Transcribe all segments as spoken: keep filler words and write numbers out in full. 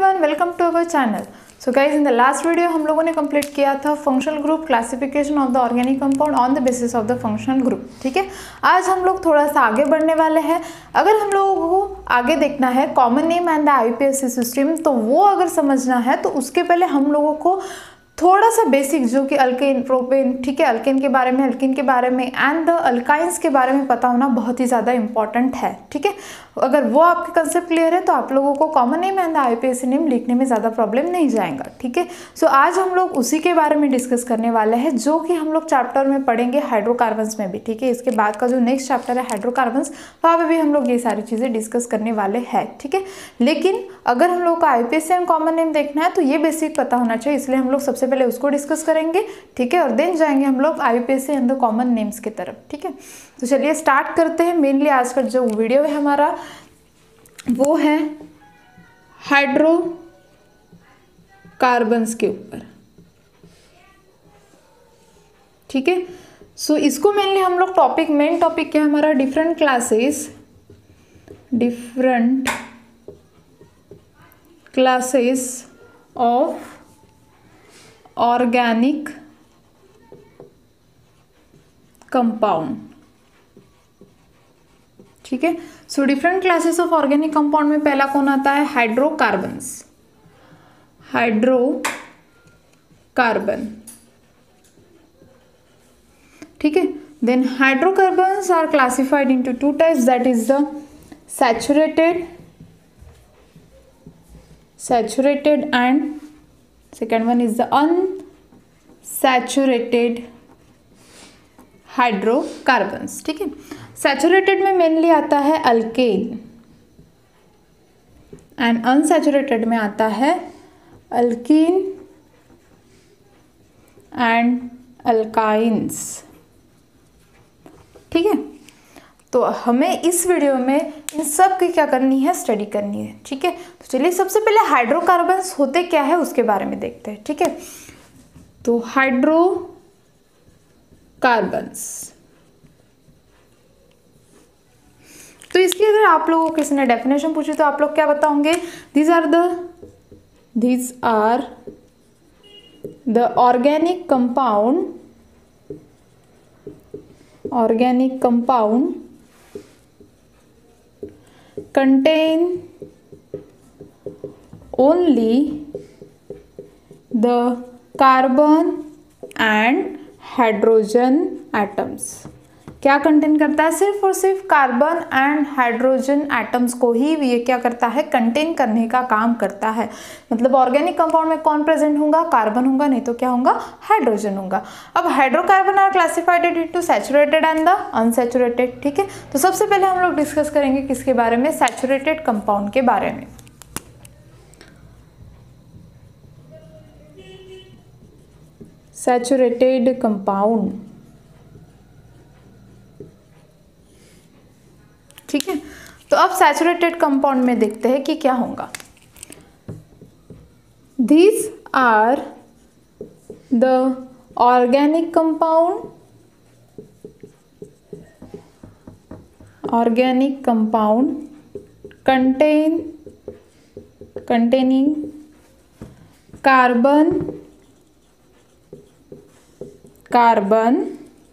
Everyone, welcome to our channel. So guys, in the last video हम लोगों ने complete किया था functional group classification of the organic compound on the basis of the functional group. ठीक है, आज हम लोग थोड़ा सा आगे बढ़ने वाले हैं। अगर हम लोगों को आगे देखना है common name and the IUPAC system, तो वो अगर समझना है तो उसके पहले हम लोगों को थोड़ा सा बेसिक जो कि अल्केन प्रोपेन, ठीक है, अल्केन के बारे में, अल्किन के बारे में एंड द अल्काइंस के बारे में पता होना बहुत ही ज़्यादा इंपॉर्टेंट है। ठीक है, अगर वो आपके कंसेप्ट क्लियर है तो आप लोगों को common name and the IUPAC name लिखने में ज़्यादा प्रॉब्लम नहीं जाएगा। ठीक है, सो आज हम लोग उसी के बारे में डिस्कस करने वाले हैं जो कि हम लोग चैप्टर में पढ़ेंगे हाइड्रोकार्बन्स में भी। ठीक है, इसके बाद का जो नेक्स्ट चैप्टर है हाइड्रोकार्बन्स, वहाँ पर भी हम लोग ये सारी चीज़ें डिस्कस करने वाले हैं। ठीक है, लेकिन अगर हम लोग का आईपीएसी एंड कॉमन नेम देखना है तो ये बेसिक पता होना चाहिए, इसलिए हम लोग सबसे पहले उसको डिस्कस करेंगे। ठीक है, और देन जाएंगे हम लोग IUPAC and the common names की तरफ। ठीक है, तो चलिए स्टार्ट करते हैं। मेनली आज का जो वीडियो है हमारा वो है हाइड्रोकार्बन्स के ऊपर। ठीक है, सो इसको मेनली हम लोग टॉपिक मेन टॉपिक क्या है हमारा, different classes different classes of organic compound. ठीक है, so different classes of organic compound में पहला कौन आता है, हाइड्रोकार्बन्स। हाइड्रोकार्बन, ठीक है, then hydrocarbons are classified into two types, that is the saturated saturated and second one is the unsaturated hydrocarbons। ठीक है, सैचुरेटेड में मेनली आता है अल्केन एंड अनसैचुरेटेड में आता है अल्कीन एंड अल्काइंस। ठीक है, तो हमें इस वीडियो में इन सब की क्या करनी है, स्टडी करनी है। ठीक है, तो चलिए सबसे पहले हाइड्रोकार्बन्स होते क्या है उसके बारे में देखते हैं। ठीक है, तो हाइड्रोकार्बन्स, तो इसकी अगर आप लोगों को किसी ने डेफिनेशन पूछी तो आप लोग क्या बताओगे, these are the these are the organic compound organic compound contain only the carbon and hydrogen atoms। क्या कंटेन करता है, सिर्फ और सिर्फ कार्बन एंड हाइड्रोजन एटम्स को ही ये क्या करता है, कंटेन करने का काम करता है। मतलब ऑर्गेनिक कंपाउंड में कौन प्रेजेंट होगा, कार्बन होगा, नहीं तो क्या होगा, हाइड्रोजन होगा। अब hydrocarbon are classified into saturated and the unsaturated. ठीक है, तो सबसे पहले हम लोग डिस्कस करेंगे किसके बारे में, सैचुरेटेड कंपाउंड के बारे में। सैचुरेटेड कंपाउंड, ठीक है, तो अब सैचुरेटेड कंपाउंड में देखते हैं कि क्या होगा। These are the organic compound organic compound contain containing carbon carbon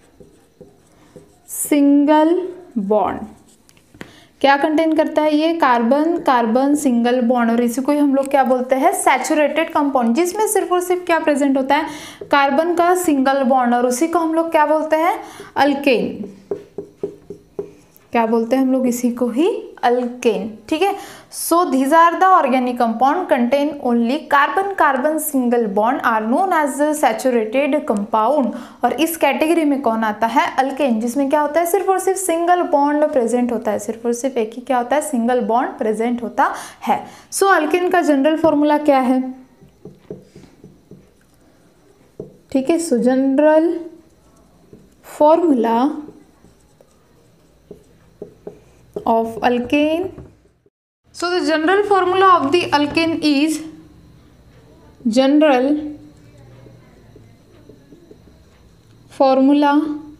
single bond। क्या कंटेन करता है ये, कार्बन कार्बन सिंगल बॉन्ड, और इसी को ही हम लोग क्या बोलते हैं, सैचुरेटेड कंपाउंड, जिसमें सिर्फ और सिर्फ क्या प्रेजेंट होता है, कार्बन का सिंगल बॉन्ड, और उसी को हम लोग क्या बोलते हैं, अल्केन। क्या बोलते हैं हम लोग इसी को ही, अल्केन। ठीक है, so these are the organic compound contain only carbon carbon single bond are known as the saturated compound. और इस कैटेगरी में कौन आता है, अल्केन, जिसमें क्या होता है, सिर्फ और सिर्फ सिंगल बॉन्ड प्रेजेंट होता है, सिर्फ और सिर्फ एक ही क्या होता है, सिंगल बॉन्ड प्रेजेंट होता है। सो so, अल्केन का जनरल फॉर्मूला क्या है, ठीक है, so general formula of alkane, so the general formula of the alkane is general formula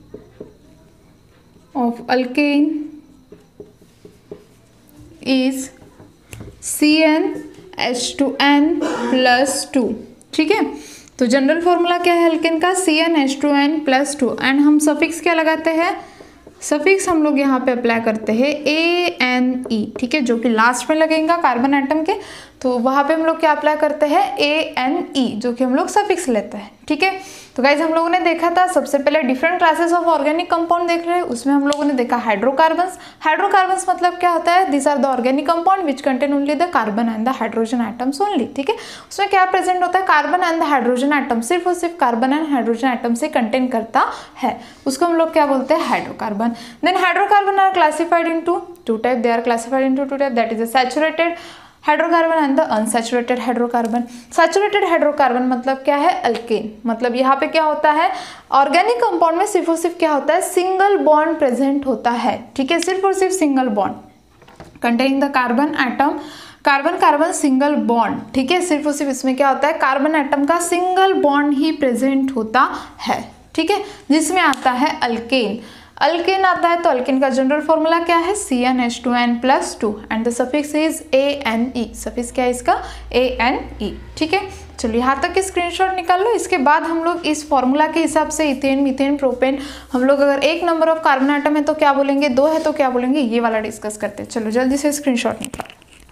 of alkane is C n H two N plus two. ठीक है, तो जनरल फॉर्मूला क्या है अल्केन का, C N H two N plus two, and हम suffix क्या लगाते हैं, सफिक्स हम लोग यहाँ पे अप्लाई करते हैं ए एन ई। ठीक है, जो कि लास्ट में लगेगा कार्बन एटम के, तो वहाँ पे हम लोग क्या अप्लाई करते हैं, ए एन ई, जो कि हम लोग सफिक्स लेते हैं। ठीक है, तो गाइज हम लोगों ने देखा था सबसे पहले different classes of organic compound देख रहे हैं, उसमें हम लोगों ने देखा हाइड्रोकार्बन्स। हाइड्रोकार्बन्स मतलब क्या होता है, this are the organic compound which contain only the carbon and the hydrogen atoms only. ठीक है, उसमें क्या प्रेजेंट होता है, carbon and the hydrogen atom, सिर्फ और सिर्फ कार्बन एंड हाइड्रोजन एटम से कंटेन करता है, उसको हम लोग क्या बोलते हैं, hydrocarbon. Then hydrocarbon are classified into two type, they are classified into two type, that is the saturated hydrocarbon and the unsaturated hydrocarbon. Saturated hydrocarbon मतलब क्या है, अल्केन। मतलब यहाँ पे क्या होता है, ऑर्गेनिक कंपाउंड में सिर्फ और सिर्फ क्या होता है, सिंगल बॉन्ड प्रेजेंट होता है। ठीक है, सिर्फ और सिर्फ single bond containing the carbon atom, carbon carbon single bond. ठीक है, सिर्फ और सिर्फ इसमें क्या होता है, कार्बन एटम का सिंगल बॉन्ड ही प्रेजेंट होता है। ठीक है, जिसमें आता है अल्केन। अल्केन आता है तो अल्केन का जनरल फॉर्मूला क्या है, C N H two N plus two, and the suffix is A N E. Suffix क्या है इसका, ए एन ई। ठीक है, चलिए यहाँ तक की स्क्रीनशॉट निकाल लो। इसके बाद हम लोग इस फॉर्मूला के हिसाब से इथेन, मीथेन, प्रोपेन, हम लोग अगर एक नंबर ऑफ कार्बन एटम है तो क्या बोलेंगे, दो है तो क्या बोलेंगे, ये वाला डिस्कस करते हैं। चलो जल्दी से स्क्रीनशॉट निकालो।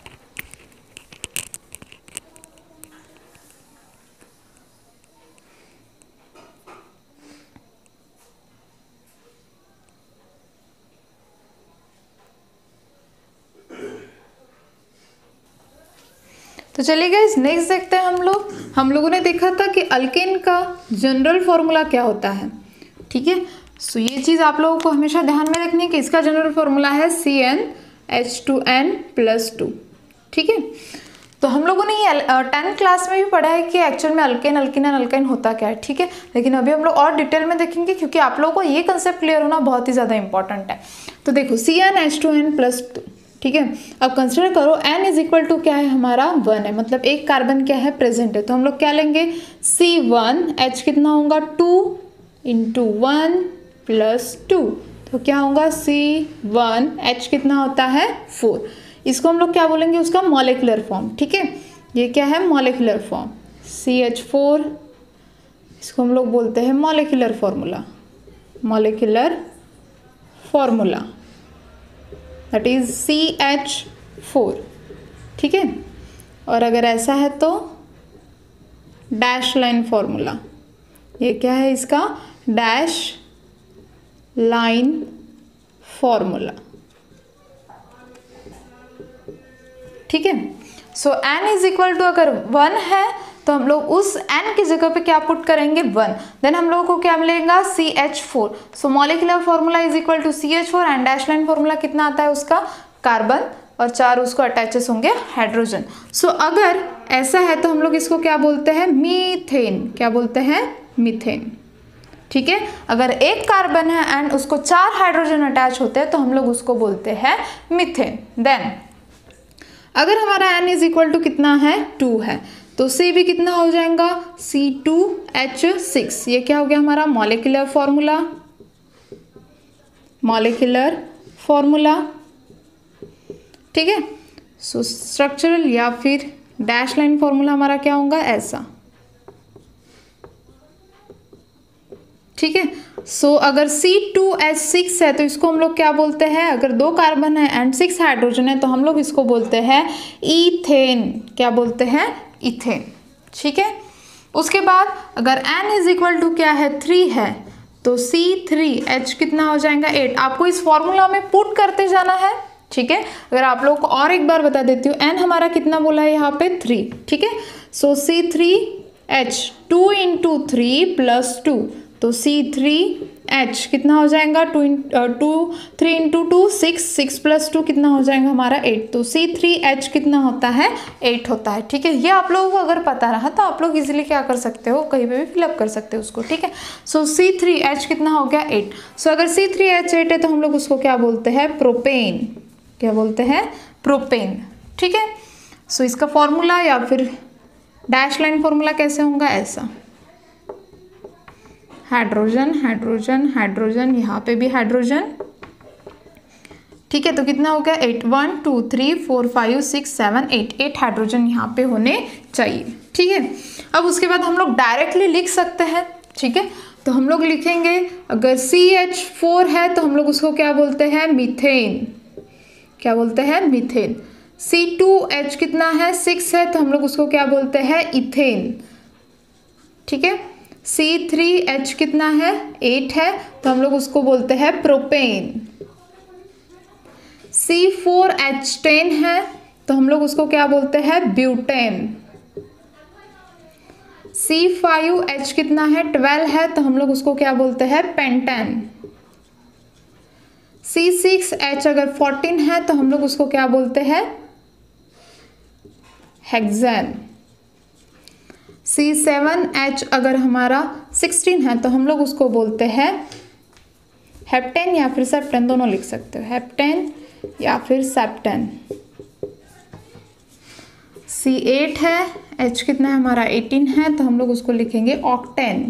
तो चलिए गाइस नेक्स्ट देखते हैं हम लोग। हम लोगों ने देखा था कि अल्केन का जनरल फॉर्मूला क्या होता है। ठीक है, सो ये चीज़ आप लोगों को हमेशा ध्यान में रखनी है कि इसका जनरल फॉर्मूला है C N H two N plus two. ठीक है, तो हम लोगों ने ये टेंथ क्लास में भी पढ़ा है कि एक्चुअल में अल्केन अल्किन एंड अल्काइन होता क्या है। ठीक है, लेकिन अभी हम लोग और डिटेल में देखेंगे क्योंकि आप लोगों को ये कंसेप्ट क्लियर होना बहुत ही ज़्यादा इंपॉर्टेंट है। तो देखो C N H two N plus two. ठीक है, अब कंसिडर करो n इज इक्वल टू क्या है हमारा, वन है, मतलब एक कार्बन क्या है, प्रेजेंट है, तो हम लोग क्या लेंगे, सी वन, H कितना होगा, two into one plus two, तो क्या होगा सी वन, H कितना होता है, फोर। इसको हम लोग क्या बोलेंगे, उसका मॉलिक्यूलर फॉर्म। ठीक है, ये क्या है, molecular form, C H four, इसको हम लोग बोलते हैं molecular formula, molecular formula that is C H four. ठीक है, और अगर ऐसा है तो डैश लाइन फॉर्मूला, ये क्या है इसका, डैश लाइन फॉर्मूला। ठीक है, so n is equal to अगर वन है तो हम लोग उस n की जगह पे क्या पुट करेंगे, वन, देन हम लोगों को क्या मिलेगा, C H four. So molecular formula is equal to C H four, and dash line formula कितना आता है उसका, कार्बन, और चार उसको अटैचेस होंगे हाइड्रोजन। सो so, अगर ऐसा है तो हम लोग इसको क्या बोलते हैं, मीथेन। क्या बोलते हैं, मीथेन। ठीक है, अगर एक कार्बन है एंड उसको चार हाइड्रोजन अटैच होते हैं तो हम लोग उसको बोलते हैं मीथेन। देन अगर हमारा n इज इक्वल टू कितना है, टू है, तो C भी कितना हो जाएगा, सी टू एच सिक्स। ये क्या हो गया हमारा मॉलिक्यूलर फॉर्मूला, मॉलिक्यूलर फॉर्मूला। ठीक है, सो स्ट्रक्चरल या फिर डैश लाइन फॉर्मूला हमारा क्या होगा, ऐसा। ठीक है, सो so, अगर सी टू एच सिक्स है तो इसको हम लोग क्या बोलते हैं, अगर दो कार्बन है एंड सिक्स हाइड्रोजन है तो हम लोग इसको बोलते हैं इथेन। क्या बोलते हैं, इथेन। ठीक है, उसके बाद अगर n इज इक्वल टू क्या है, थ्री है, तो सी थ्री एच कितना हो जाएगा, एट। आपको इस फॉर्मूला में पुट करते जाना है। ठीक है, अगर आप लोग को और एक बार बता देती हूँ, n हमारा कितना बोला है यहाँ पे, थ्री। ठीक है, so C three H, two into three plus two, तो सी थ्री एच कितना हो जाएगा, two two three into two six, six plus two कितना हो जाएगा हमारा, एट। तो सी थ्री एच कितना होता है, एट होता है। ठीक है, ये आप लोगों को अगर पता रहा तो आप लोग इजीली क्या कर सकते हो, कहीं पे भी फिलअप कर सकते हो उसको। ठीक है, सो सी थ्री एच कितना हो गया, एट। सो अगर सी थ्री एच एट है तो हम लोग उसको क्या बोलते हैं, प्रोपेन। क्या बोलते हैं, प्रोपेन। ठीक है, सो इसका फॉर्मूला या फिर डैश लाइन फॉर्मूला कैसे होगा, ऐसा, हाइड्रोजन हाइड्रोजन हाइड्रोजन, यहाँ पे भी हाइड्रोजन, ठीक है, तो कितना हो गया eight, one two three four five six seven eight, eight hydrogen यहाँ पे होने चाहिए। ठीक है, अब उसके बाद हम लोग डायरेक्टली लिख सकते हैं। ठीक है, तो हम लोग लिखेंगे अगर सी एच फोर है तो हम लोग उसको क्या बोलते हैं, मीथेन। क्या बोलते हैं, मीथेन। सी टू एच कितना है, सिक्स है, तो हम लोग उसको क्या बोलते हैं, इथेन। ठीक है, सी थ्री एच कितना है, एट है, तो हम लोग उसको बोलते हैं propane. C four H ten है तो हम लोग उसको क्या बोलते हैं, ब्यूटेन। सी फाइव एच कितना है, ट्वेल्व है, तो हम लोग उसको क्या बोलते हैं, पेंटेन। सी सिक्स एच अगर फोर्टीन है तो हम लोग उसको क्या बोलते हैं, हेक्सेन। सी सेवन एच अगर हमारा सिक्सटीन है तो हम लोग उसको बोलते हैं हेप्टेन या फिर सेप्टेन, दोनों लिख सकते हो, हेप्टेन या फिर सेप्टेन। सी एट है, एच कितना है हमारा एटीन है, तो हम लोग उसको लिखेंगे ऑक्टेन।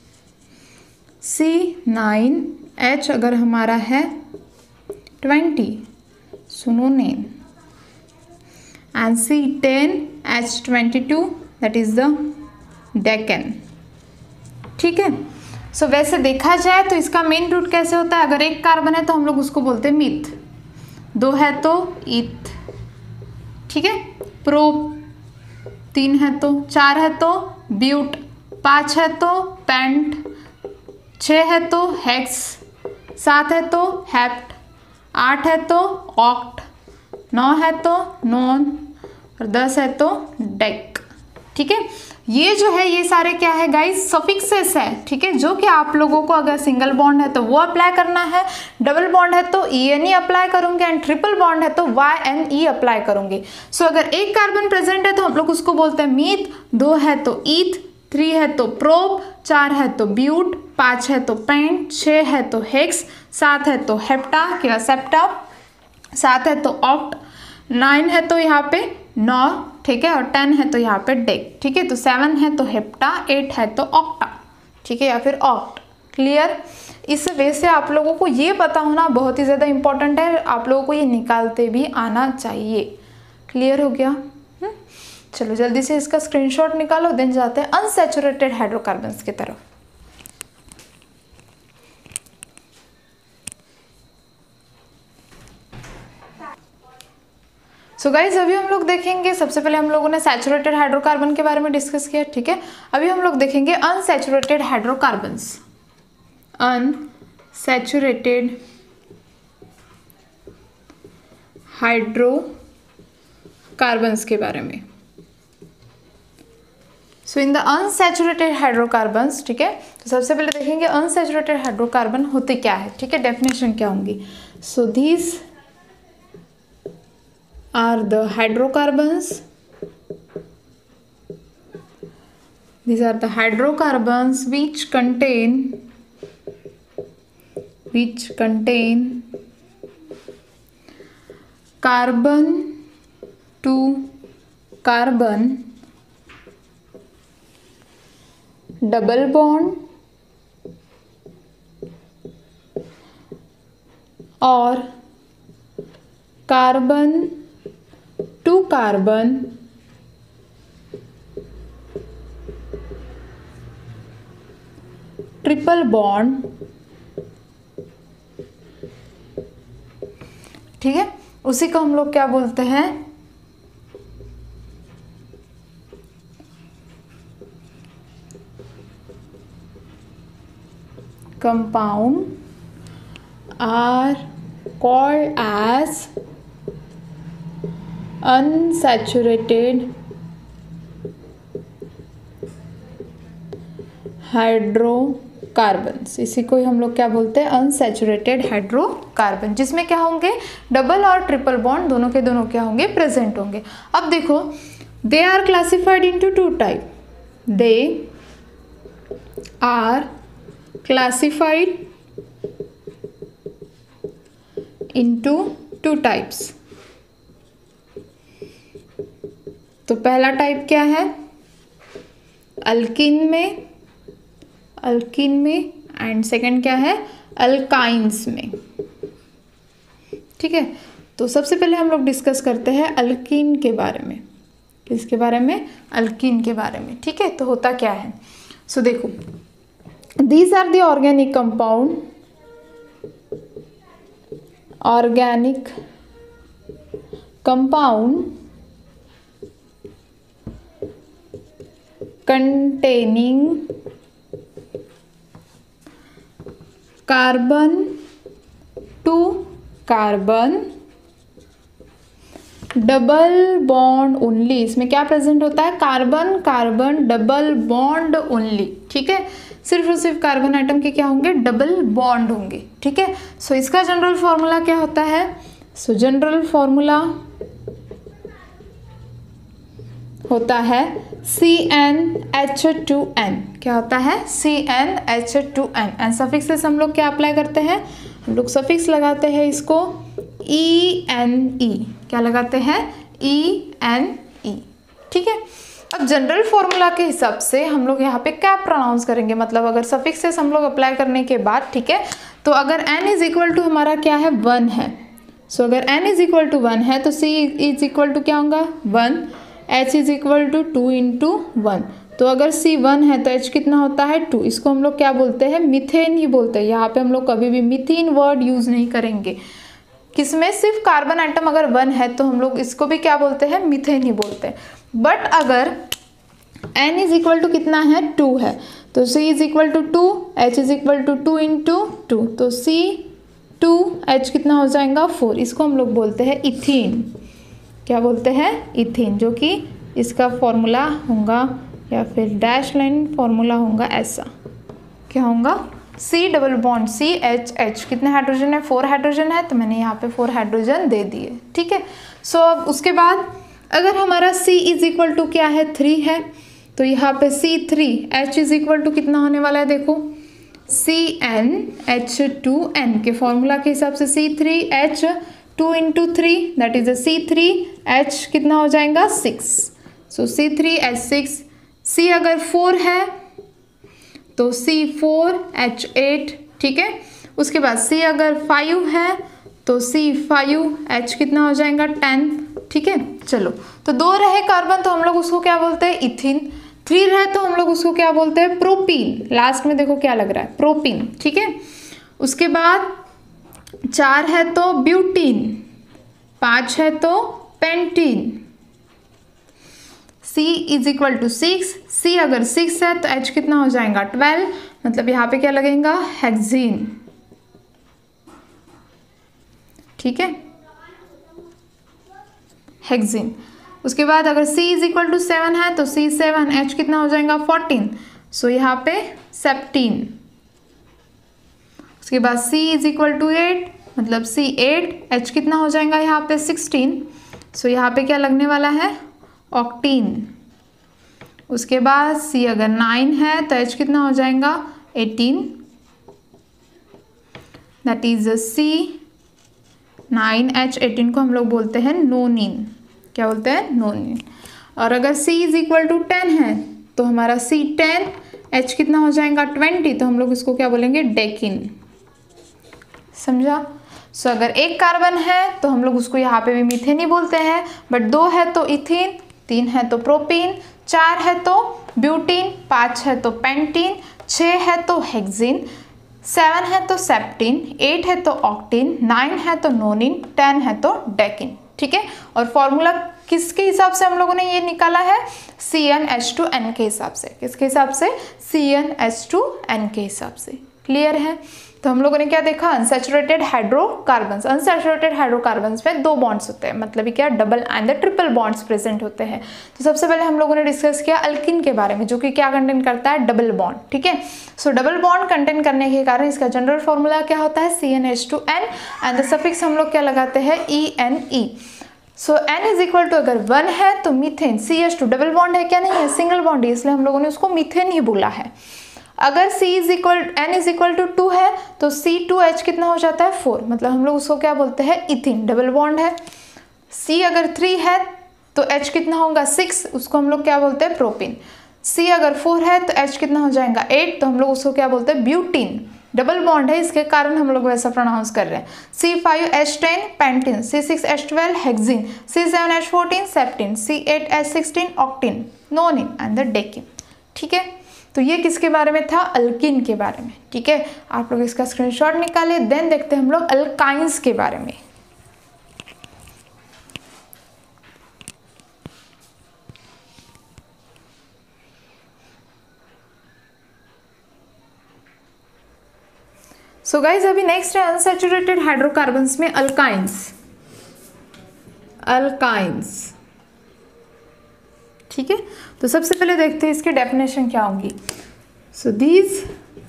सी नाइन एच अगर हमारा है twenty, so nonane. And C ten H twenty two that is the decane. ठीक है, सो so, वैसे देखा जाए तो इसका मेन रूट कैसे होता है, अगर एक कार्बन है तो हम लोग उसको बोलते हैं मिथ, दो है तो इथ। ठीक है, प्रो, तीन है तो, चार है तो ब्यूट, पाँच है तो पेंट, छः है तो हेक्स, सात है तो हेप्ट, आठ है तो ऑक्ट, नौ है तो नॉन और दस है तो डेक। ठीक है, ये जो है ये सारे क्या है गाइस, सफिक्सेस है। ठीक है, जो कि आप लोगों को अगर सिंगल बॉन्ड है तो वो अप्लाई करना है, डबल बॉन्ड है तो ई एन ई अप्लाई करूंगे, एंड ट्रिपल बॉन्ड है तो वाई एन ई अप्लाई करूंगे। सो so, अगर एक कार्बन प्रेजेंट है तो हम लोग उसको बोलते हैं मीथ, दो है तो ईथ, थ्री है तो प्रोप, चार है तो ब्यूट, पाँच है तो पेंट, छः है तो हेक्स, सात है तो हेप्टा क्या सेप्टा, सात है तो ऑक्ट, नाइन है तो यहाँ पे नौ, ठीक है, और टेन है तो यहाँ पे डेक। ठीक है, तो सेवन है तो हेप्टा, एट है तो ऑक्टा, ठीक है, या फिर ऑक्ट। क्लियर, इस वे से आप लोगों को ये पता होना बहुत ही ज़्यादा इंपॉर्टेंट है, आप लोगों को ये निकालते भी आना चाहिए। क्लियर हो गया, हुँ? चलो जल्दी से इसका स्क्रीनशॉट निकालो, देन जाते हैं अनसैचुरेटेड हाइड्रोकार्बन्स की तरफ। सो so गाइज अभी हम लोग देखेंगे, सबसे पहले हम लोगों ने सैचुरेटेड हाइड्रोकार्बन के बारे में डिस्कस किया। ठीक है, अभी हम लोग देखेंगे अनसैचुरेटेड हाइड्रोकार्बन्स। अनसैचुरेटेड हाइड्रोकार्बन्स के बारे में। So in the unsaturated hydrocarbons, ठीक है, तो सबसे पहले देखेंगे अनसैचुरेटेड हाइड्रोकार्बन होते क्या है। ठीक है, डेफिनेशन क्या होंगी। So these are the hydrocarbons, these are the hydrocarbons which contain which contain carbon to carbon double bond or carbon to carbon triple bond. ठीक है, उसी को हम लोग क्या बोलते हैं, compound are called as unsaturated hydrocarbons. इसी को ही हम लोग क्या बोलते हैं, अनसैचुरेटेड हाइड्रोकार्बन, जिसमें क्या होंगे, डबल और ट्रिपल बॉन्ड दोनों के दोनों क्या होंगे, प्रेजेंट होंगे। अब देखो, they are classified into two type, they are classified into two types. तो पहला टाइप क्या है, अल्किन में, अल्किन में, एंड सेकंड क्या है, अल्काइंस में। ठीक है। तो सबसे पहले हम लोग डिस्कस करते हैं अल्कीन के बारे में। किसके बारे में? अल्कीन के बारे में, ठीक है। तो होता क्या है, सो so, देखो, these are the organic compound, organic compound containing carbon to carbon double bond only. इसमें क्या प्रेजेंट होता है? Carbon carbon double bond only, ठीक है। सिर्फ और सिर्फ कार्बन आइटम के क्या होंगे? डबल बॉन्ड होंगे, ठीक है। सो so, इसका जनरल फॉर्मूला क्या होता है? सो जनरल फॉर्मूला होता है C N H two N. क्या होता है? C N H two N. And suffixes हम लोग क्या अप्लाई करते हैं? हम लोग सफिक्स लगाते हैं इसको ई एन ई। क्या लगाते हैं? ई एन ई, ठीक है। अब जनरल फॉर्मूला के हिसाब से हम लोग यहाँ पे क्या प्रोनाउंस करेंगे, मतलब अगर सफिक्सेस हम लोग अप्लाई करने के बाद, ठीक है, तो अगर n इज इक्वल टू हमारा क्या है? वन है। सो so, अगर n is equal to one है तो c इज इक्वल टू क्या होगा? One. h is equal to two into one. तो अगर c वन है तो h कितना होता है? टू। इसको हम लोग क्या बोलते हैं? मीथेन ही बोलते हैं। यहाँ पे हम लोग कभी भी मीथेन वर्ड यूज नहीं करेंगे। किसमें? सिर्फ कार्बन आइटम अगर वन है तो हम लोग इसको भी क्या बोलते हैं? मीथेन ही बोलते हैं। बट अगर n इज इक्वल टू कितना है? टू है, तो c is equal to two, h is equal to two into two, तो c टू, h कितना हो जाएगा? फोर। इसको हम लोग बोलते हैं इथीन। क्या बोलते हैं? इथीन, जो कि इसका फॉर्मूला होगा या फिर डैश लाइन फॉर्मूला होगा ऐसा। क्या होगा? C double bond C H H। कितने हाइड्रोजन है? फोर हाइड्रोजन है, तो मैंने यहाँ पे फोर हाइड्रोजन दे दिए, ठीक है। सो अब उसके बाद अगर हमारा C इज इक्वल टू क्या है? थ्री है, तो यहाँ पे C three, H is equal to कितना होने वाला है? देखो C N H two N के फॉर्मूला के हिसाब से C three H two into three, that is C three H कितना हो जाएगा? Six. So C three H six. C अगर फोर है तो C फोर H एट, ठीक है। उसके बाद C अगर फाइव है तो C फाइव H कितना हो जाएगा? टेन, ठीक है। चलो, तो दो रहे कार्बन तो हम लोग उसको क्या बोलते हैं? इथिन। थ्री रहे तो हम लोग उसको क्या बोलते हैं? प्रोपीन। लास्ट में देखो क्या लग रहा है? प्रोपीन, ठीक है। उसके बाद चार है तो ब्यूटीन, पाँच है तो pentene. C is equal to six. C अगर सिक्स है तो H कितना हो जाएगा? ट्वेल्व, मतलब यहाँ पे क्या लगेगा? हेक्सीन, ठीक है, हेक्सीन। उसके बाद अगर C is equal to seven है तो C सेवन, H कितना हो जाएगा? फोर्टीन, सो यहाँ पे सेप्टीन। उसके बाद C is equal to eight, मतलब C एट, H कितना हो जाएगा? यहाँ पे सिक्सटीन, सो यहाँ पे क्या लगने वाला है? ऑक्टीन। उसके बाद C अगर नाइन है तो H कितना हो जाएगा? Eighteen, that is C nine H eighteen को हम लोग बोलते हैं नोनिन। क्या बोलते हैं? नोनिन। और अगर C is equal to ten है तो हमारा C टेन, H कितना हो जाएगा? ट्वेंटी, तो हम लोग इसको क्या बोलेंगे? डेकिन। समझा? सो so, अगर एक कार्बन है तो हम लोग उसको यहाँ पे भी मीथेन ही बोलते हैं, बट दो है तो इथीन, तीन है तो प्रोपीन, चार है तो ब्यूटीन, पाँच है तो पेंटीन, छः है तो हेक्सीन, सेवन है तो सेप्टीन, एट है तो ऑक्टीन, नाइन है तो नोनिन, टेन है तो डेकिन, ठीक है। और फॉर्मूला किसके हिसाब से हम लोगों ने ये निकाला है? C N H two N के हिसाब से। किसके हिसाब से? C N H two N के हिसाब से। क्लियर है? तो हम लोगों ने क्या देखा? Unsaturated hydrocarbons. अनसैचुरेटेड हाइड्रोकार्बन्स में दो बॉन्ड्स होते हैं, मतलब क्या? Double and triple bonds present होते हैं। तो सबसे पहले हम लोगों ने डिस्कस किया अल्किन के बारे में, जो कि क्या कंटेन करता है? डबल बॉन्ड, ठीक है। सो डबल बॉन्ड कंटेन करने के कारण इसका जनरल फॉर्मूला क्या होता है? C N H two N, and the suffix हम लोग क्या लगाते हैं? E N E. So N is equal to अगर वन है तो methane, C H two double bond है क्या? नहीं है, सिंगल बॉन्ड है, इसलिए हम लोगों ने उसको मीथेन ही बोला है। अगर C is equal N is equal to two है तो C टू H कितना हो जाता है? फोर, मतलब हम लोग उसको क्या बोलते हैं? इथिन। डबल बॉन्ड है। C अगर थ्री है तो H कितना होगा? सिक्स, उसको हम लोग क्या बोलते हैं? प्रोपीन। C अगर फोर है तो H कितना हो जाएगा? एट, तो हम लोग उसको क्या बोलते हैं? ब्यूटीन। डबल बॉन्ड है, इसके कारण हम लोग वैसा प्रोनाउंस कर रहे हैं। C five H ten pentene, C six H twelve hexene, C seven H fourteen septene, C eight H sixteen octene, nonene and the decene. ठीक है, तो ये किसके बारे में था? अल्किन के बारे में। ठीक है, आप लोग इसका स्क्रीनशॉट निकाले। देन देखते हैं हम लोग अल्काइंस के बारे में। सो गाइज अभी नेक्स्ट है अनसैचुरेटेड हाइड्रोकार्बन्स में अल्काइंस। अल्काइंस ठीक है, तो सबसे पहले देखते हैं इसकी डेफिनेशन क्या होगी। So these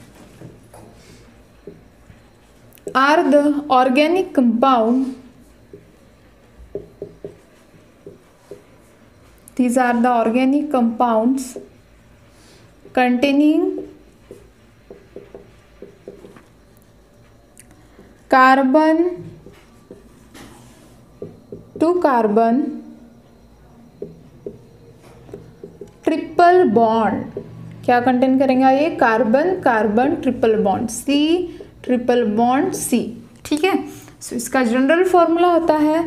are the organic compound, these are the organic compounds containing carbon to carbon triple bond. क्या कंटेन करेंगे ये? Carbon carbon triple bond, C triple bond C. ठीक है, सो इसका जनरल फॉर्मूला होता है,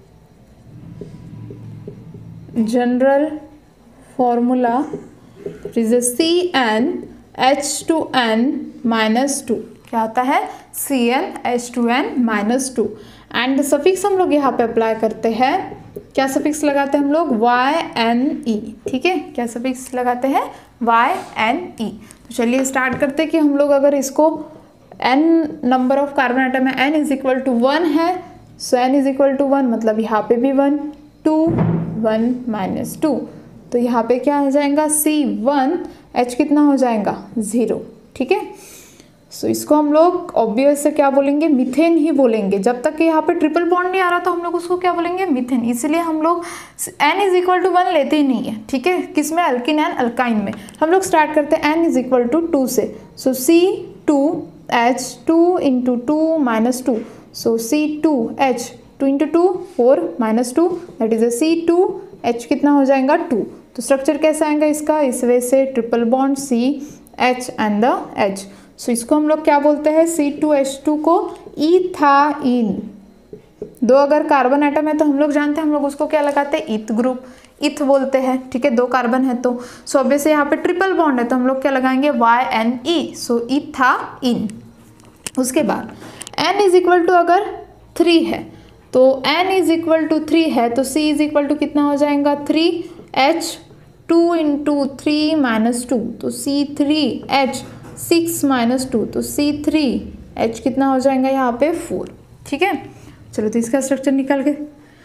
general formula is C N H two N minus two. क्या होता है? C N H two N minus two. And suffix हम लोग यहाँ पे अप्लाई करते हैं। क्या सफिक्स लगाते हैं हम लोग? Y N E. ठीक है, क्या सफिक्स लगाते हैं? Y N E. तो चलिए स्टार्ट करते हैं कि हम लोग अगर इसको N number of carbon atom है, N is equal to one है, so N is equal to one मतलब यहाँ पे भी one, two one minus two, तो यहाँ पे क्या हो जाएगा? सी वन, एच कितना हो जाएगा? ज़ीरो। ठीक है, सो so, इसको हम लोग ऑब्वियस से क्या बोलेंगे? मीथेन ही बोलेंगे। जब तक कि यहाँ पे ट्रिपल बॉन्ड नहीं आ रहा तो हम लोग उसको क्या बोलेंगे? मीथेन। इसलिए हम लोग n is equal to one लेते ही नहीं है। ठीक है, किसमें? अल्किन एंड अल्काइन में। हम लोग स्टार्ट करते हैं n is equal to two से। So C two H two into two minus two, so C two H, two into two four minus two, that is a C two H कितना हो जाएगा? To. तो structure कैसा आएगा इसका? इस way से triple bond C H and the H. So इसको हम लोग क्या बोलते हैं? सी टू एच टू को इथाइन। दो अगर कार्बन आइटम है तो हम लोग जानते हैं हम लोग उसको क्या लगाते हैं? इथ ग्रुप, इथ बोलते हैं। ठीक है, दो कार्बन है तो सो अब से यहाँ पे ट्रिपल बॉन्ड है तो हम लोग क्या लगाएंगे? Y N E, so ethyne. उसके बाद n इज इक्वल टू अगर थ्री है तो n is equal to three है तो c इज इक्वल टू कितना हो जाएगा? Three H two into three minus two, तो C three H six minus two, तो सी थ्री एच कितना हो जाएगा यहाँ पे? फोर। ठीक है, चलो तो इसका स्ट्रक्चर निकाल के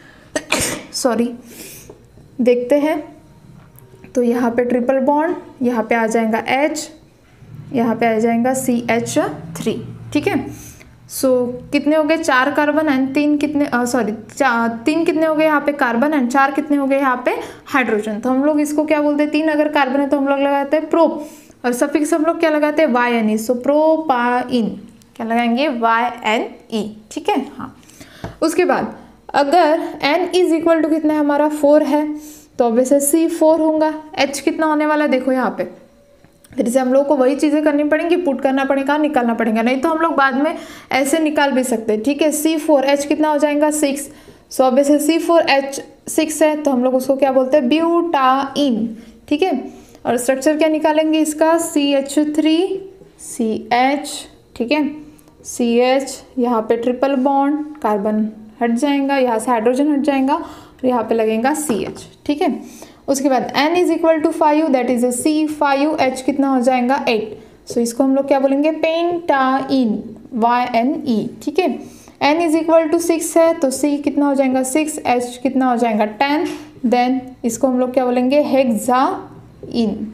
सॉरी देखते हैं। तो यहाँ पे ट्रिपल बॉन्ड, यहाँ पे आ जाएगा H, यहाँ पे आ जाएगा सी एच थ्री। ठीक है, सो so, कितने हो गए? चार कार्बन एंड तीन कितने सॉरी तीन कितने हो गए यहाँ पे? कार्बन एंड चार कितने हो गए यहाँ पे? हाइड्रोजन। तो हम लोग इसको क्या बोलते हैं? तीन अगर कार्बन है तो हम लोग लगाते हैं प्रो, और सफिक्स हम लोग क्या लगाते हैं? Y N E, so propyne. क्या लगाएंगे? Y N E. ठीक है, हाँ। उसके बाद अगर n इज इक्वल टू कितना है हमारा? फोर है तो ऑब्वियसली सी फोर होगा। h कितना होने वाला है? देखो यहाँ पे फिर से हम लोग को वही चीज़ें करनी पड़ेंगी, पुट करना पड़ेगा, निकालना पड़ेगा, नहीं तो हम लोग बाद में ऐसे निकाल भी सकते हैं। ठीक है, सी फोर एच कितना हो जाएगा? Six. So obviously C four H six है तो हम लोग उसको क्या बोलते हैं? ब्यूटाइन। ठीक है, और स्ट्रक्चर क्या निकालेंगे इसका? C H three C H. ठीक है, सी एच, यहाँ पे ट्रिपल बॉन्ड, कार्बन हट जाएगा, यहाँ से हाइड्रोजन हट जाएगा और यहाँ पे लगेगा सी एच। ठीक है, उसके बाद n is equal to five, that is C five H कितना हो जाएगा? एट। सो इसको हम लोग क्या बोलेंगे? Pentyne, Y N E. ठीक है, n is equal to six है तो c कितना हो जाएगा? सिक्स, h कितना हो जाएगा? टेन। देन इसको हम लोग क्या बोलेंगे? Hexyne,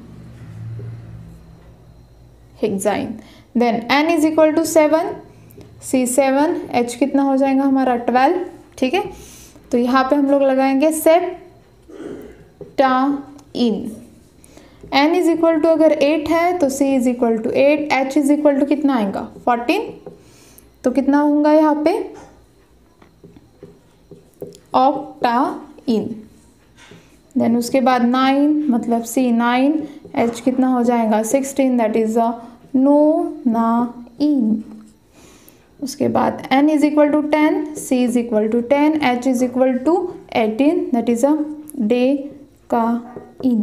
hexyne. Then n is equal to seven, C seven, h कितना हो जाएगा हमारा? ट्वेल्व। ठीक है, तो यहाँ पे हम लोग लगाएंगे septyne. n is equal to अगर एट है तो c is equal to eight, h is equal to कितना आएगा? फोर्टीन। तो कितना होगा यहाँ पे? ऑक्टाइन। देन उसके बाद नाइन मतलब सी नाइन, h कितना हो जाएगा? Sixteen, that is a nonyne. इन। उसके बाद N is equal to ten, C is equal to ten, H is equal to eighteen, that is a decyne,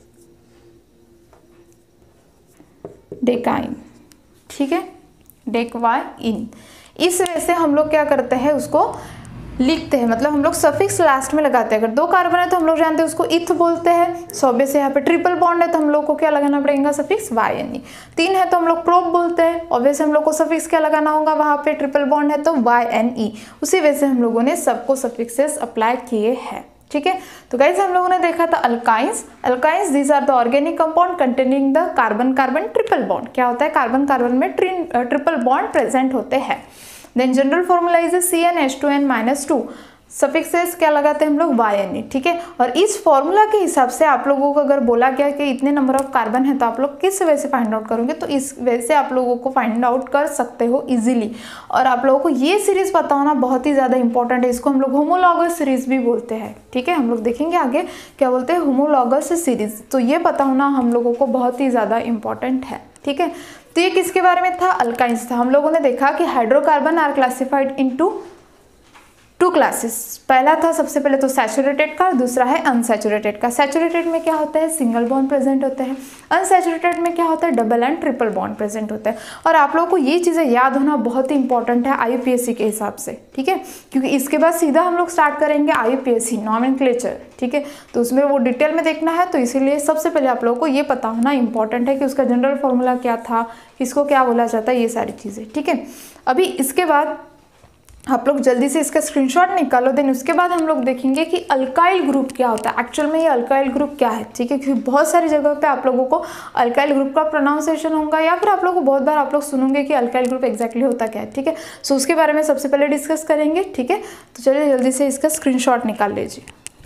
decyne, ठीक है, डेक्वाइन। इस वजह से हम लोग क्या करते हैं, उसको लिखते हैं, मतलब हम लोग सफिक्स लास्ट में लगाते हैं। अगर दो कार्बन है तो हम लोग जानते हैं उसको इथ बोलते हैं। सौ से यहाँ पे ट्रिपल बॉन्ड है तो हम लोग को क्या लगाना पड़ेगा, सफिक्स वाई एन ई। तीन है तो हम लोग प्रोप बोलते हैं, ऑब्वियसली हम लोग को सफिक्स क्या लगाना होगा, वहाँ पे ट्रिपल बॉन्ड है तो वाई एन ई। उसी वजह से हम लोगों ने सबको सफिक्सेस अप्लाई किए हैं, ठीक है। तो गाइस हम लोगों ने देखा था alkynes. Alkynes these are the organic compound containing the carbon carbon triple bond. क्या होता है, कार्बन कार्बन में ट्रिपल बॉन्ड प्रेजेंट होते हैं। Then general formula is C N H two N minus two, suffixes क्या लगाते हैं हम लोग, वाई एन ई, ठीक है। और इस फॉर्मूला के हिसाब से आप लोगों को अगर बोला गया कि इतने नंबर ऑफ कार्बन है तो आप लोग किस वे से फाइंड आउट करोगे, तो इस वे से आप लोगों को फाइंड आउट कर सकते हो इजीली। और आप लोगों को ये सीरीज पता होना बहुत ही ज़्यादा इंपॉर्टेंट है। इसको हम लोग होमोलॉगस सीरीज भी बोलते हैं, ठीक है। हम लोग देखेंगे आगे क्या बोलते हैं, होमोलॉगस सीरीज। तो ये पता होना हम लोगों को बहुत ही ज़्यादा इंपॉर्टेंट है, ठीक है। तो ये किसके बारे में था, अल्काइंस था। हम लोगों ने देखा कि hydrocarbon are classified into two classes. पहला था सबसे पहले तो सैचुरेटेड का, दूसरा है अनसैचुरेटेड का। सैचुरेटेड में क्या होता है, सिंगल बॉन्ड प्रेजेंट होते हैं। अनसैचुरेटेड में क्या होता है, double and triple bond present होता है। और आप लोगों को ये चीज़ें याद होना बहुत ही इंपॉर्टेंट है आईयूपीएससी के हिसाब से, ठीक है, क्योंकि इसके बाद सीधा हम लोग स्टार्ट करेंगे आईयूपीएससी नॉमेनक्लेचर, ठीक है। तो उसमें वो डिटेल में देखना है, तो इसीलिए सबसे पहले आप लोगों को ये पता होना इंपॉर्टेंट है कि उसका जनरल फॉर्मूला क्या था, किसको क्या बोला जाता है, ये सारी चीज़ें, ठीक है। अभी इसके बाद आप लोग जल्दी से इसका स्क्रीनशॉट निकालो। देन उसके बाद हम लोग देखेंगे कि अल्काइल ग्रुप क्या होता है, एक्चुअल में ये अल्काइल ग्रुप क्या है, ठीक है। क्योंकि बहुत सारी जगह पे आप लोगों को अल्काइल ग्रुप का प्रोनाउंसिएशन होगा, या फिर आप लोगों को बहुत बार आप लोग सुनोगे कि अल्काइल ग्रुप एक्जैक्टली होता क्या है, ठीक है। सो उसके बारे में सबसे पहले डिस्कस करेंगे, ठीक है। तो चलिए जल्दी से इसका स्क्रीनशॉट निकाल लीजिए।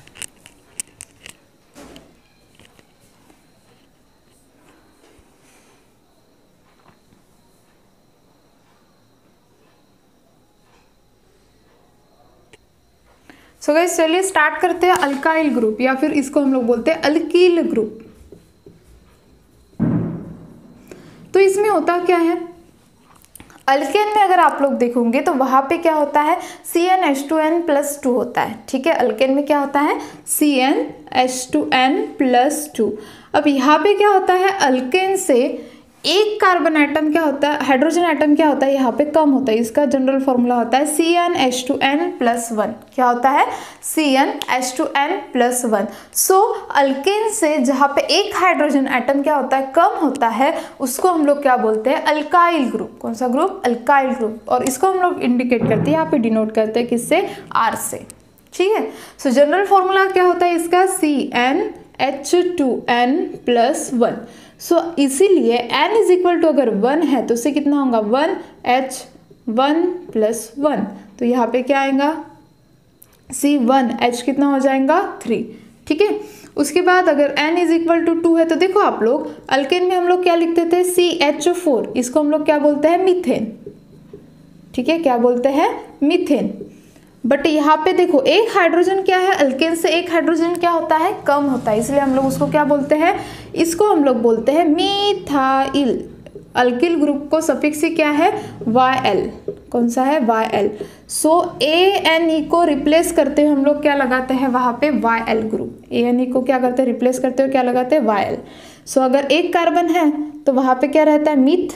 सो गाइस चलिए स्टार्ट करते हैं अल्काइल ग्रुप, या फिर इसको हम लोग बोलते हैं अल्कील ग्रुप। तो इसमें होता क्या है, अल्केन में अगर आप लोग देखोगे तो वहां पे क्या होता है, C N H two N plus two होता है, ठीक है। अल्केन में क्या होता है, C N H two N plus two. अब यहाँ पे क्या होता है, अल्केन से एक कार्बन एटम क्या होता है, हाइड्रोजन एटम क्या होता है, यहाँ पे कम होता है। इसका जनरल फॉर्मूला होता है C N H two N plus one. क्या होता है, C N H two N plus one. So alkane से जहाँ पे एक हाइड्रोजन एटम क्या होता है, कम होता है, उसको हम लोग क्या बोलते हैं, अल्काइल ग्रुप। कौन सा ग्रुप, अल्काइल ग्रुप। और इसको हम लोग इंडिकेट करते हैं, यहाँ पे डिनोट करते हैं किससे, आर से, ठीक है। सो जनरल फॉर्मूला क्या होता है इसका, C N H two N plus one. So इसीलिए n इज इक्वल टू अगर वन है तो उससे कितना होगा, one H one plus one. तो यहाँ पे क्या आएगा, सी वन एच कितना हो जाएगा, थ्री, ठीक है। उसके बाद अगर n is equal to two है तो देखो आप लोग अल्केन में हम लोग क्या लिखते थे, सी एच फोर। इसको हम लोग क्या बोलते हैं, मीथेन, ठीक है, क्या बोलते हैं, मीथेन। बट यहाँ पे देखो एक हाइड्रोजन क्या है, अल्केन से एक हाइड्रोजन क्या होता है, कम होता है, इसलिए हम लोग उसको क्या बोलते हैं, इसको हम लोग बोलते हैं मीथाइल। अल्किल ग्रुप को सफिक्स क्या है, वाई एल। कौन सा है, Y L. So A N E को रिप्लेस करते हुए हम लोग क्या लगाते हैं वहाँ पे, Y L group. A N E को क्या करते हैं, रिप्लेस करते हुए क्या लगाते हैं, वाई एल। सो अगर एक कार्बन है तो वहाँ पे क्या रहता है,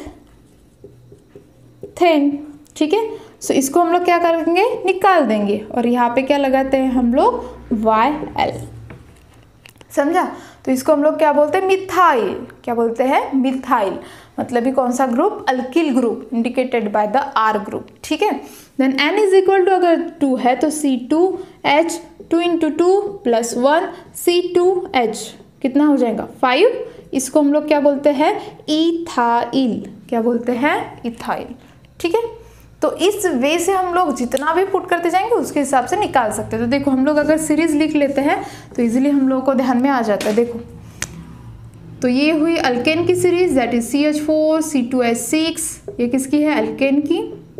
मीथेन, ठीक है। सो so, इसको हम लोग क्या करेंगे, निकाल देंगे, और यहाँ पे क्या लगाते हैं हम लोग, वाई एल, समझा। तो इसको हम लोग क्या बोलते हैं, मिथाइल। क्या बोलते हैं, मिथाइल। मतलब ही कौन सा group, alkyl group, indicated by the R group, ठीक है। Then n is equal to अगर टू है तो C two H, two into two plus one, C two H कितना हो जाएगा, फाइव। इसको हम लोग क्या बोलते हैं, इथाइल। क्या बोलते हैं, इथाइल, ठीक है। तो इस वे से हम लोग जितना भी पुट करते जाएंगे उसके हिसाब से निकाल सकते हैं। तो देखो हम लोग अगर सीरीज लिख लेते हैं तो इजीली हम लोगों को ध्यान में आ जाता है। देखो तो ये हुई अल्केन की series, that is C H four C two H six. ये किसकी है, अल्केन की।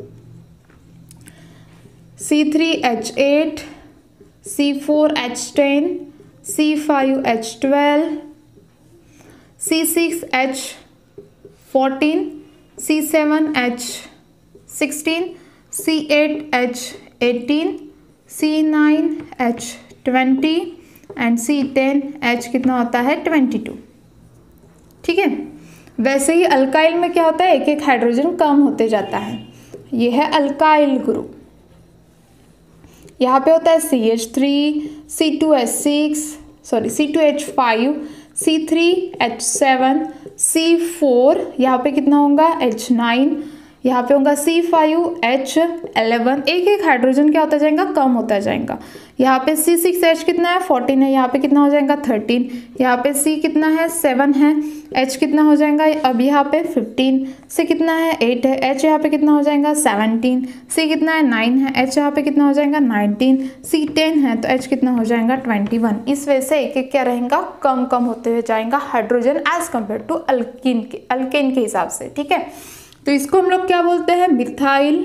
C three H eight, C four H ten, C five H twelve, C six H fourteen, C seven H sixteen, C eight H eighteen, C nine H twenty and C ten H कितना होता है twenty two. ठीक है, वैसे ही alkyl में क्या होता है, एक एक हाइड्रोजन कम होते जाता है। ये है अल्काइल ग्रुप। यहाँ पे होता है C H three, C two H six, sorry C two H five, C three H seven, C four, यहाँ पे कितना होगा एच नाइन, यहाँ पे होगा सी फाइव एच इलेवन। एक एक हाइड्रोजन क्या होता जाएगा, कम होता जाएगा। यहाँ पे सी सिक्स एच कितना है फोर्टीन है, यहाँ पे कितना हो जाएगा थर्टीन, यहाँ पे सी कितना है सेवन है, एच कितना हो जाएगा अब यहाँ पे फिफ्टीन, सी कितना है एट है, एच यहाँ पे कितना हो जाएगा सेवनटीन, सी कितना है नाइन है, एच यहाँ पे कितना हो जाएगा नाइनटीन, सी टेन है तो एच कितना हो जाएगा ट्वेंटी वन। इस वजह से एक एक क्या रहेगा, कम कम होते हुए जाएगा hydrogen as compare to alkene के अल्केन के हिसाब से। ठीक है, तो इसको हम लोग क्या बोलते हैं, मिथाइल,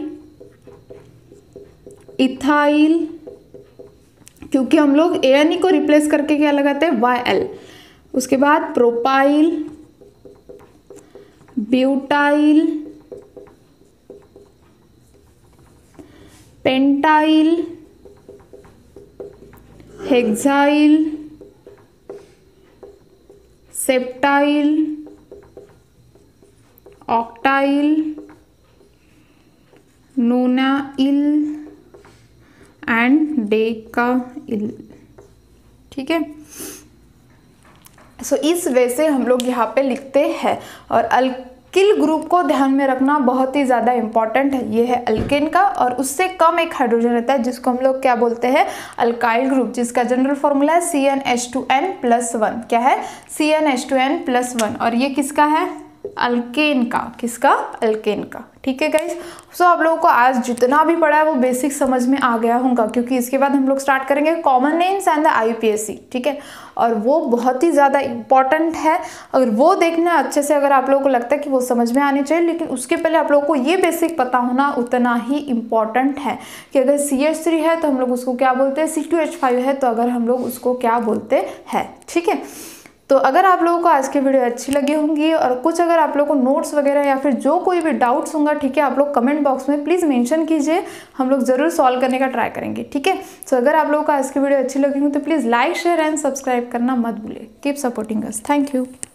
इथाइल, क्योंकि हम लोग ए एन ई को रिप्लेस करके क्या लगाते हैं वाई एल। उसके बाद propyl, butyl, pentyl, hexyl, septyl, octyl, nonyl and decyl. ठीक है, सो so, इस वे से हम लोग यहाँ पे लिखते हैं। और अल्किल ग्रुप को ध्यान में रखना बहुत ही ज़्यादा इंपॉर्टेंट है। ये है अल्केन का और उससे कम एक हाइड्रोजन रहता है जिसको हम लोग क्या बोलते हैं, अल्काइल ग्रुप, जिसका जनरल फॉर्मूला है C N H two N plus one. क्या है, C N H two N plus one. और ये किसका है, अल्केन का। किसका, अल्केन का। ठीक है गाइज, सो आप लोगों को आज जितना भी पढ़ा है वो बेसिक समझ में आ गया होगा, क्योंकि इसके बाद हम लोग स्टार्ट करेंगे common names and the I P S C. ठीक है, और वो बहुत ही ज़्यादा इंपॉर्टेंट है। अगर वो देखना अच्छे से, अगर आप लोगों को लगता है कि वो समझ में आनी चाहिए, लेकिन उसके पहले आप लोगों को ये बेसिक पता होना उतना ही इम्पॉर्टेंट है कि अगर सी एच थ्री है तो हम लोग उसको क्या बोलते हैं, सी टू एच फाइव है तो अगर हम लोग उसको क्या बोलते हैं। ठीक है, तो अगर आप लोगों को आज की वीडियो अच्छी लगी होंगी और कुछ अगर आप लोगों को नोट्स वगैरह या फिर जो कोई भी डाउट्स होंगे, ठीक है, आप लोग कमेंट बॉक्स में प्लीज़ मेंशन कीजिए, हम लोग ज़रूर सॉल्व करने का ट्राई करेंगे। ठीक है, सो अगर आप लोगों को आज की वीडियो अच्छी लगी हो तो please like share and subscribe करना मत भूलिए। Keep supporting us. Thank you.